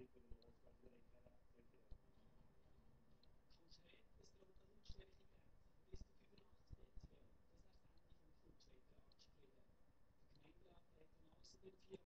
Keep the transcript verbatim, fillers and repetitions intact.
Konkret, es droht eine Lautstärke geben, bis zu fünfundachtzig Dezibel. Das wäre das Ende vom Geräusch, wird angeschrieben. Der Gemeinderat hat dann alles subventioniert.